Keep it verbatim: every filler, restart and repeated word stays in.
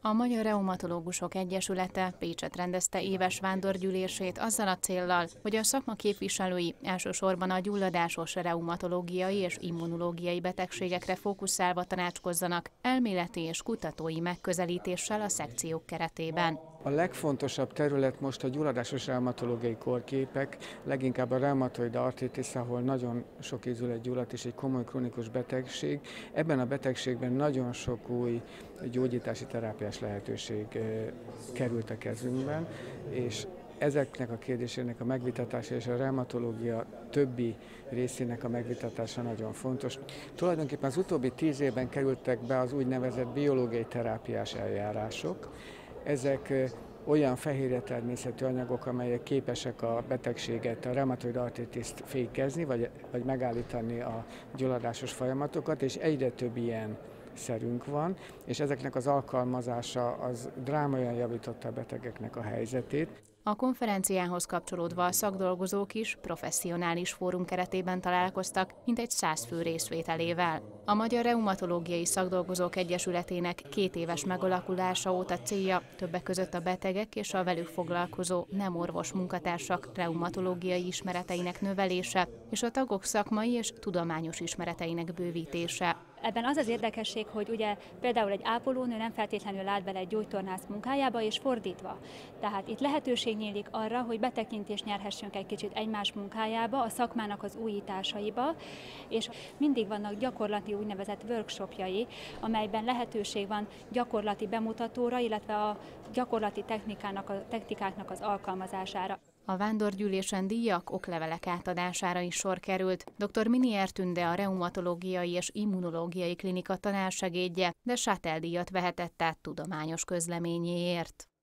A Magyar Reumatológusok Egyesülete Pécset rendezte éves vándorgyűlését azzal a céllal, hogy a szakma képviselői elsősorban a gyulladásos reumatológiai és immunológiai betegségekre fókuszálva tanácskozzanak elméleti és kutatói megközelítéssel a szekciók keretében. A legfontosabb terület most a gyulladásos reumatológiai kórképek, leginkább a reumatoid artritis, ahol nagyon sok ízületgyullat és egy komoly krónikus betegség. Ebben a betegségben nagyon sok új gyógyítási terápiás lehetőség került a kezünkben, és ezeknek a kérdésének a megvitatása és a reumatológia többi részének a megvitatása nagyon fontos. Tulajdonképpen az utóbbi tíz évben kerültek be az úgynevezett biológiai terápiás eljárások. Ezek olyan fehérje természetű anyagok, amelyek képesek a betegséget, a reumatoid artritist fékezni, vagy, vagy megállítani a gyulladásos folyamatokat, és egyre több ilyen szerünk van, és ezeknek az alkalmazása az drámaian javította a betegeknek a helyzetét. A konferenciához kapcsolódva a szakdolgozók is professzionális fórum keretében találkoztak, mintegy száz fő részvételével. A Magyar Reumatológiai Szakdolgozók Egyesületének két éves megalakulása óta célja többek között a betegek és a velük foglalkozó nem orvos munkatársak reumatológiai ismereteinek növelése és a tagok szakmai és tudományos ismereteinek bővítése. Ebben az az érdekesség, hogy ugye például egy ápolónő nem feltétlenül lát bele egy gyógytornász munkájába, és fordítva. Tehát itt lehetőség nyílik arra, hogy betekintést nyerhessünk egy kicsit egymás munkájába, a szakmának az újításaiba, és mindig vannak gyakorlati úgynevezett workshopjai, amelyben lehetőség van gyakorlati bemutatóra, illetve a gyakorlati technikának, a technikáknak az alkalmazására. A vándorgyűlésen díjak, oklevelek átadására is sor került. dr. Minier Tünde a reumatológiai és immunológiai klinika tanársegédje, de Sátel díjat vehetett át tudományos közleményéért.